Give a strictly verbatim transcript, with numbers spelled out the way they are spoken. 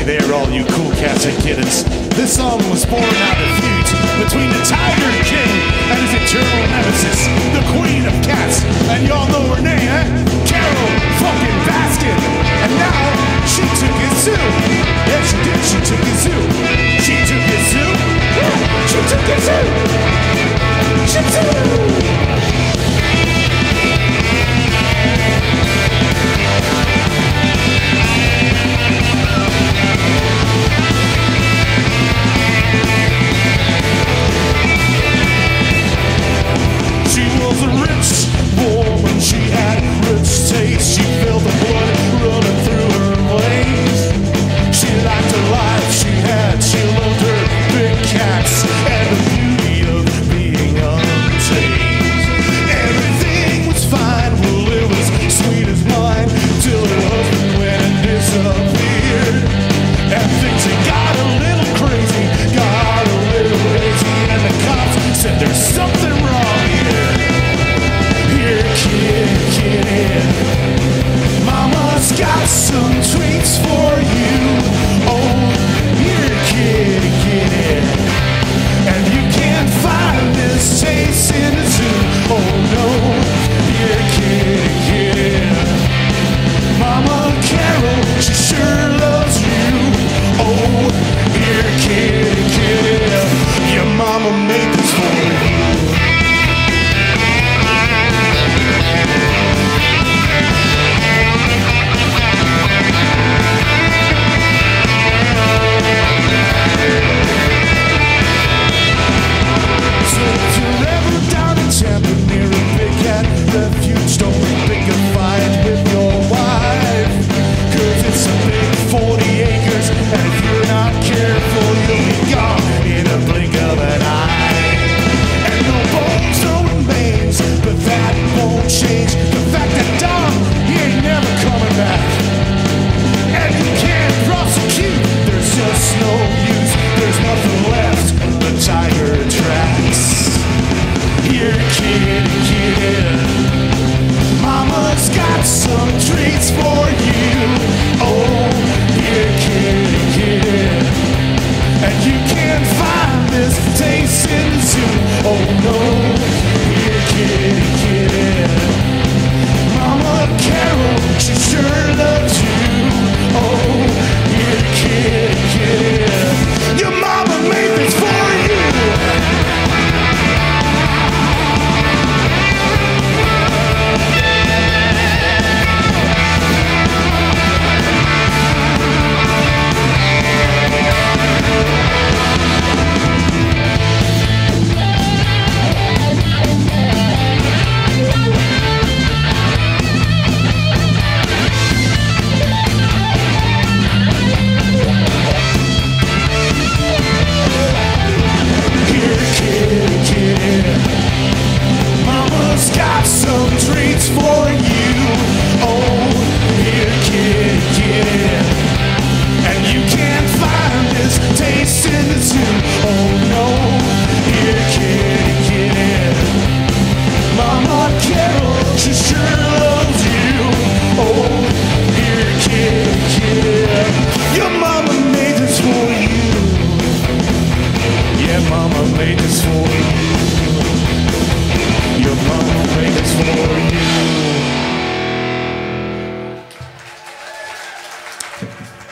Hey there, all you cool cats and kittens. This song was born out of feuds between the Tiger King and his eternal nemesis, the Queen of Cats. And y'all know her name, eh? Carol fucking Baskin. And now, she took his zoo. Yeah, she did, she took his zoo. She took his zoo. Yeah, she took his zoo. She took